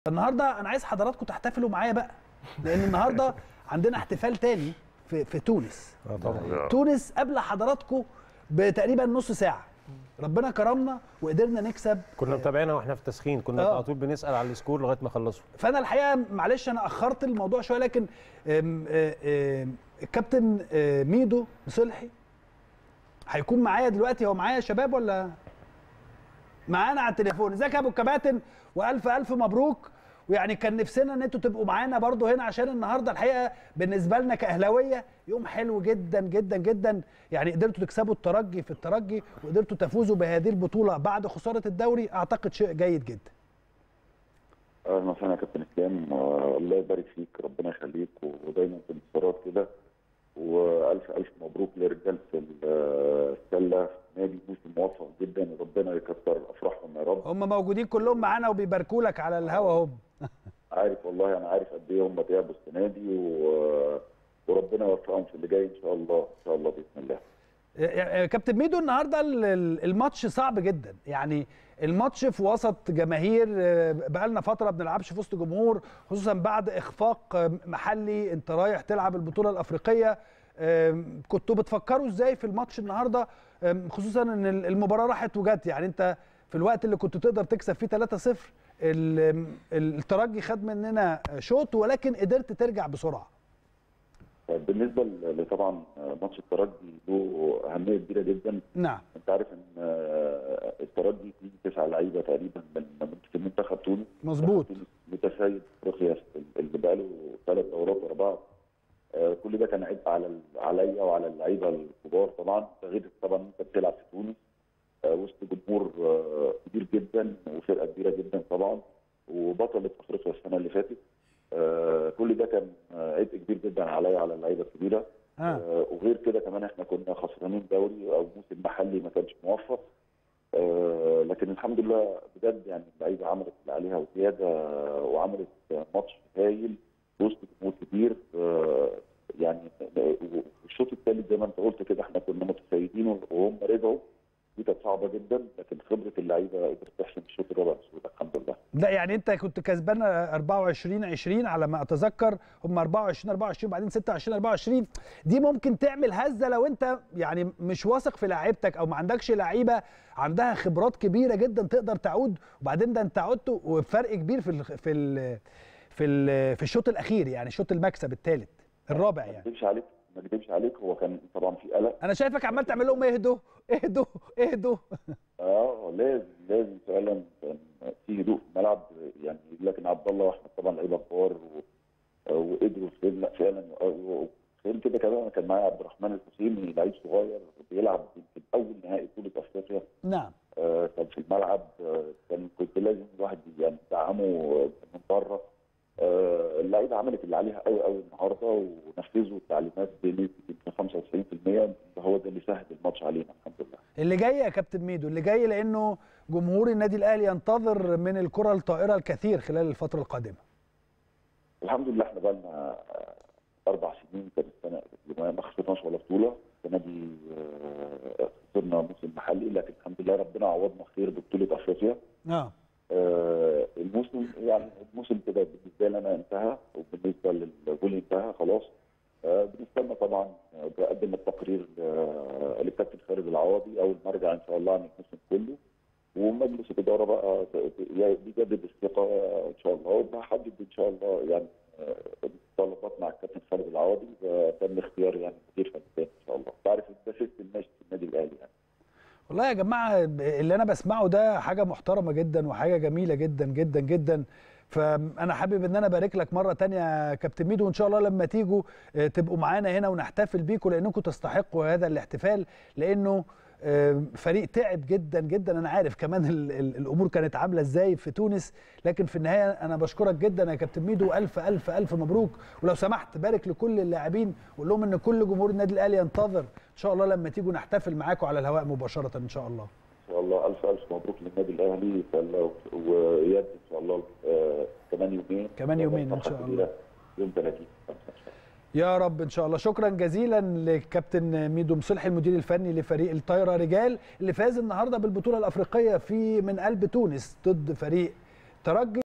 النهارده انا عايز حضراتكم تحتفلوا معايا بقى، لان النهارده عندنا احتفال تاني في تونس. طبعا تونس قبل حضراتكم بتقريبا نص ساعه ربنا كرمنا وقدرنا نكسب. كنا متابعينها واحنا في تسخين، كنا على طول بنسال على السكور لغايه ما خلصوا. فانا الحقيقه معلش انا اخرت الموضوع شويه، لكن الكابتن ميدو مصلحي هيكون معايا دلوقتي. هو معايا يا شباب ولا معانا على التليفون؟ ازيك يا ابو الكباتن والف الف مبروك. ويعني كان نفسنا ان انتوا تبقوا معانا برضو هنا، عشان النهارده الحقيقه بالنسبه لنا كاهلاويه يوم حلو جدا جدا جدا. يعني قدرتوا تكسبوا الترجي في الترجي، وقدرتوا تفوزوا بهذه البطوله بعد خساره الدوري، اعتقد شيء جيد جدا. اهلا وسهلا يا كابتن اسلام، الله يبارك فيك، ربنا يخليك ودايما في انتصارات كده، والف الف مبروك لرجاله السله. نادي موسم موفق جدا وربنا يكثر افراحهم يا رب. هم موجودين كلهم معانا وبيباركوا لك على الهوا هم. عارف والله، انا عارف قد ايه هم تعبوا السنه دي وربنا يوفقهم في اللي جاي ان شاء الله، ان شاء الله باذن الله. كابتن ميدو، النهارده الماتش صعب جدا، يعني الماتش في وسط جماهير، بقالنا فتره ما بنلعبش في وسط جمهور، خصوصا بعد اخفاق محلي. انت رايح تلعب البطوله الافريقيه، كنتوا بتفكروا ازاي في الماتش النهارده، خصوصا ان المباراه راحت وجت؟ يعني انت في الوقت اللي كنت تقدر تكسب فيه 3-0 الترجي خد مننا شوط، ولكن قدرت ترجع بسرعه. بالنسبه طبعا ماتش الترجي له اهميه كبيره جدا. نعم، انت عارف ان الترجي فيه 9 لعيبه تقريبا من منتخب تونس. مظبوط. متسيد افريقيا اللي بقى له 3 دورات ورا بعض. كل ده كان عبء عليا وعلى اللعيبه الكبار طبعا، غير طبعا انت بتلعب في تونس وسط جمهور كبير جدا وفرقه كبيره جدا طبعا، وبطله افريقيا السنه اللي فاتت. كل ده كان عبء كبير جدا عليا وعلى اللعيبه الكبيره. وغير كده كمان احنا كنا خسرانين دوري او موسم محلي ما كانش موفق. لكن الحمد لله بجد، يعني اللعيبه عملت اللي عليها وزياده، وعملت ماتش هايل وسط جمهور كبير. يعني الشوط الثالث زي ما انت قلت كده احنا كنا متسيدين وهم رجعوا، دي كانت صعبه جدا، لكن خبره اللعيبه قدرت تحسم الشوط الرابع بسهوله الحمد لله. لا يعني انت كنت كسبان 24-20 على ما اتذكر، هم 24 بعدين 26-24. دي ممكن تعمل هزه لو انت يعني مش واثق في لعيبتك، او ما عندكش لعيبه عندها خبرات كبيره جدا تقدر تعود. وبعدين ده انت عدت وبفرق كبير في الشوط الاخير، يعني شوط المكسب الثالث الرابع. يعني ما اكذبش عليك، هو كان طبعا في قلق. انا شايفك عمال تعمل لهم اهدوا اهدوا اهدوا. لازم فعلا كان في هدوء في الملعب، يعني لكن عبد الله واحمد طبعا لعيبه كبار وقدروا فعلا. غير كده كمان كان معايا عبد الرحمن الحسيني، لعيب صغير بيلعب في اول نهائي بطوله افريقيا. نعم. كان في الملعب، كنت لازم الواحد يعني يدعمه من بره. اللعيبه عملت اللي عليها قوي قوي النهارده، ونفذوا التعليمات بنسبه 95%، هو ده اللي سهل الماتش علينا الحمد لله. اللي جاي يا كابتن ميدو، اللي جاي، لانه جمهور النادي الاهلي ينتظر من الكره الطائره الكثير خلال الفتره القادمه. الحمد لله احنا بقى لنا 4 سنين كانت السنه ما خسرناش ولا بطوله. السنه دي خسرنا موسم محلي، لكن الحمد لله ربنا عوضنا خير ببطوله افريقيا. الموسم كده بالنسبه لي انا انتهى، وبالنسبه للجول انتهى خلاص. بنستنى طبعا بقدم التقرير للكابتن خالد العوضي اول ما ارجع ان شاء الله عن الموسم كله، ومجلس الاداره بقى بيجدد الثقه ان شاء الله، وبحدد ان شاء الله يعني طلبات مع الكابتن خالد العوضي، وتم اختيار يعني مدير فني ان شاء الله. انت عارف ده سيستم ماشي في النادي الاهلي يعني. والله يا جماعه اللي انا بسمعه ده حاجه محترمه جدا وحاجه جميله جدا جدا جدا. فانا حابب ان انا ابارك لك مره ثانيه يا كابتن ميدو، وان شاء الله لما تيجوا تبقوا معانا هنا ونحتفل بيكم، لانكم تستحقوا هذا الاحتفال، لانه فريق تعب جدا جدا. انا عارف كمان الامور كانت عامله ازاي في تونس، لكن في النهايه انا بشكرك جدا يا كابتن ميدو، الف الف الف مبروك. ولو سمحت بارك لكل اللاعبين، وقول لهم ان كل جمهور النادي الاهلي ينتظر ان شاء الله لما تيجوا نحتفل معاكم على الهواء مباشره ان شاء الله. ان شاء الله الف الف مبروك للنادي الاهلي، واياد ان شاء الله كمان يومين ان شاء الله، يوم 30 يا رب ان شاء الله. شكرا جزيلا للكابتن ميدو مصلحي المدير الفني لفريق الطايره رجال، اللي فاز النهارده بالبطوله الافريقيه من قلب تونس ضد فريق ترجي.